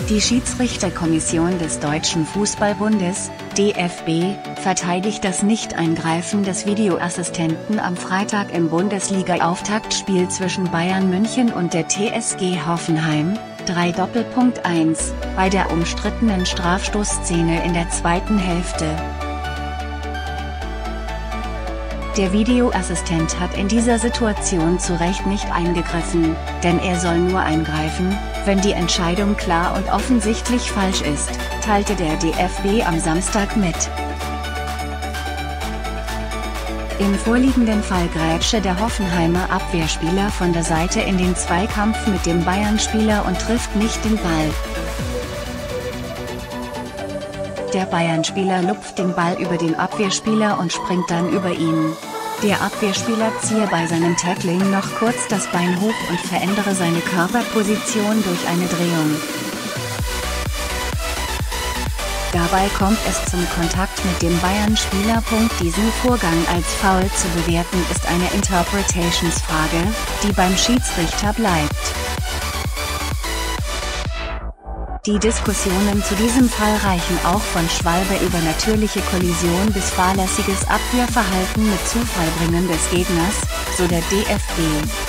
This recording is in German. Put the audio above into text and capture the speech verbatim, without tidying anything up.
Die Schiedsrichterkommission des Deutschen Fußballbundes, D F B, verteidigt das Nicht-Eingreifen des Videoassistenten am Freitag im Bundesliga-Auftaktspiel zwischen Bayern München und der T S G Hoffenheim, drei eins, bei der umstrittenen Strafstoßszene in der zweiten Hälfte. Der Videoassistent hat in dieser Situation zu Recht nicht eingegriffen, denn er soll nur eingreifen, wenn die Entscheidung klar und offensichtlich falsch ist, teilte der D F B am Samstag mit. Im vorliegenden Fall grätsche der Hoffenheimer Abwehrspieler von der Seite in den Zweikampf mit dem Bayern-Spieler und trifft nicht den Ball. Der Bayern-Spieler lupft den Ball über den Abwehrspieler und springt dann über ihn. Der Abwehrspieler ziehe bei seinem Tackling noch kurz das Bein hoch und verändere seine Körperposition durch eine Drehung. Dabei kommt es zum Kontakt mit dem Bayern-Spieler. Diesen Vorgang als Foul zu bewerten ist eine Interpretationsfrage, die beim Schiedsrichter bleibt. Die Diskussionen zu diesem Fall reichen auch von Schwalbe über natürliche Kollision bis fahrlässiges Abwehrverhalten mit Zufallbringen des Gegners, so der D F B.